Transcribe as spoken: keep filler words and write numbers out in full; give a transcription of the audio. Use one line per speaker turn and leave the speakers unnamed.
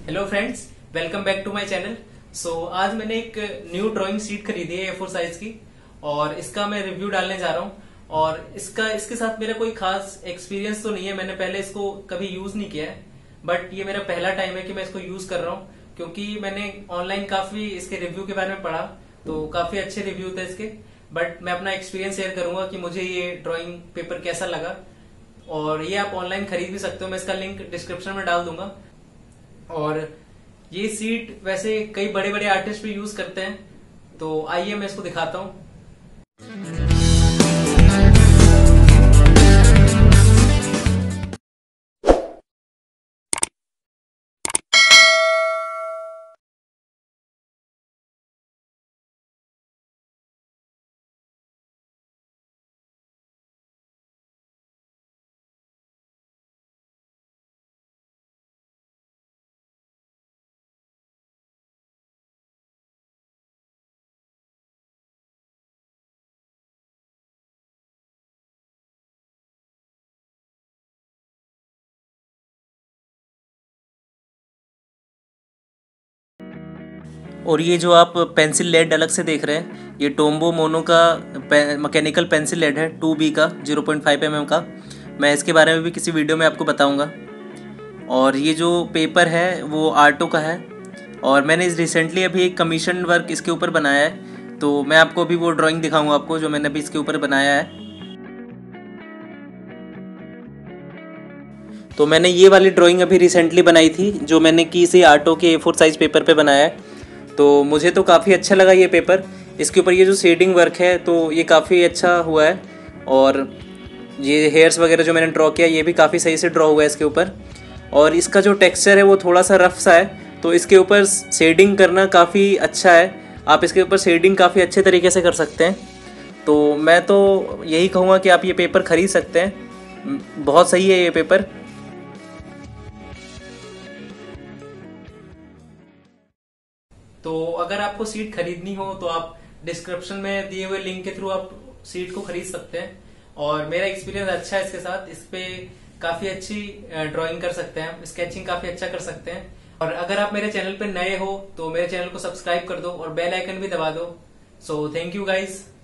Hello friends, welcome back to my channel. So आज मैंने एक न्यू ड्राइंग शीट खरीदी है ए फोर साइज की और इसका मैं रिव्यू डालने जा रहा हूँ। और इसका इसके साथ मेरा कोई खास एक्सपीरियंस तो नहीं है, मैंने पहले इसको कभी यूज नहीं किया है, बट ये मेरा पहला टाइम है कि मैं इसको यूज कर रहा हूँ। क्योंकि मैंने ऑनलाइन काफी इसके रिव्यू के बारे में पढ़ा तो काफी अच्छे रिव्यू थे इसके, बट मैं अपना एक्सपीरियंस शेयर करूंगा कि मुझे ये ड्राइंग पेपर कैसा लगा। और ये आप ऑनलाइन खरीद भी सकते हो, मैं इसका लिंक डिस्क्रिप्शन में डाल दूंगा। और ये सीट वैसे कई बड़े बड़े आर्टिस्ट भी यूज करते हैं, तो आइए मैं इसको दिखाता हूँ।
और ये जो आप पेंसिल लेड अलग से देख रहे हैं, ये टोम्बो मोनो का पे, मैकेनिकल पेंसिल लेड है टू बी का zero point five M M का। मैं इसके बारे में भी किसी वीडियो में आपको बताऊंगा। और ये जो पेपर है वो आर्टो का है और मैंने रिसेंटली अभी एक कमीशन वर्क इसके ऊपर बनाया है, तो मैं आपको अभी वो ड्राइंग दिखाऊंगा आपको जो मैंने अभी इसके ऊपर बनाया है। तो मैंने ये वाली ड्राइंग अभी रिसेंटली बनाई थी जो मैंने की इसी आर्टो के ए फोर साइज़ पेपर पे बनाया है। तो मुझे तो काफ़ी अच्छा लगा ये पेपर। इसके ऊपर ये जो शेडिंग वर्क है तो ये काफ़ी अच्छा हुआ है। और ये हेयर्स वगैरह जो मैंने ड्रॉ किया ये भी काफ़ी सही से ड्रॉ हुआ है इसके ऊपर। और इसका जो टेक्सचर है वो थोड़ा सा रफ सा है, तो इसके ऊपर शेडिंग करना काफ़ी अच्छा है। आप इसके ऊपर शेडिंग काफ़ी अच्छे तरीके से कर सकते हैं। तो मैं तो यही कहूँगा कि आप ये पेपर ख़रीद सकते हैं, बहुत सही है ये पेपर।
तो अगर आपको सीट खरीदनी हो तो आप डिस्क्रिप्शन में दिए हुए लिंक के थ्रू आप सीट को खरीद सकते हैं। और मेरा एक्सपीरियंस अच्छा है इसके साथ, इस पे काफी अच्छी ड्राइंग कर सकते हैं, स्केचिंग काफी अच्छा कर सकते हैं। और अगर आप मेरे चैनल पे नए हो तो मेरे चैनल को सब्सक्राइब कर दो और बेल आइकन भी दबा दो। So thank you guys.